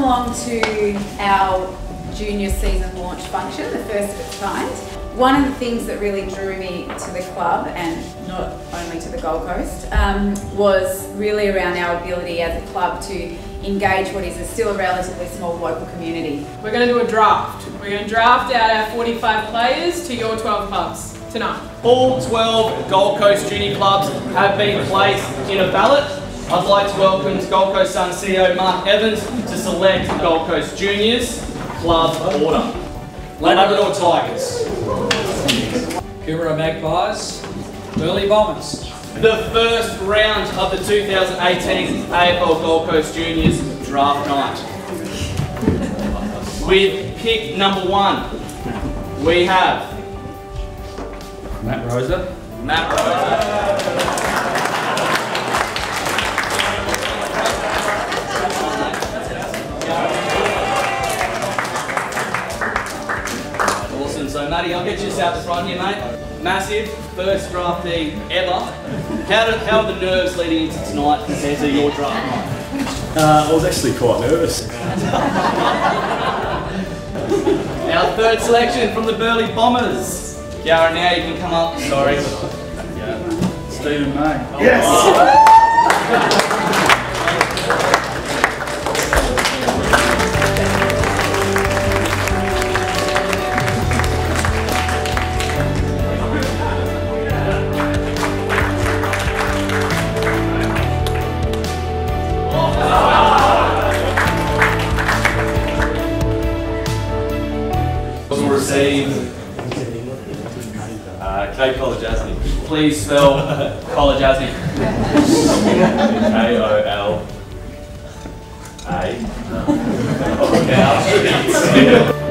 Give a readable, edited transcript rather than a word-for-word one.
along to our junior season launch function, the first of its kind. One of the things that really drew me to the club, and not only to the Gold Coast, was really around our ability as a club to engage what is still a relatively small local community. We're going to do a draft. We're going to draft out our 45 players to your 12 clubs tonight. All 12 Gold Coast junior clubs have been placed in a ballot. I'd like to welcome Gold Coast Sun CEO Mark Evans to select Gold Coast Juniors Club Order. Labrador Tigers. Coomera Magpies, Burleigh Bombers. The first round of the 2018 AFL Gold Coast Juniors Draft Night. With pick number 1, we have Matt Rosa. Matt Rosa. Awesome, so Matty, I'll get you out the front here, mate. Massive, first draftee ever. How are the nerves leading into tonight compared to your draft night? I was actually quite nervous. Our third selection from the Burleigh Bombers. Kiara, now you can come up. Sorry. Stephen May. Yes! Receive Kate Kolajasny. Please spell Kolajasny. K-O-L-A.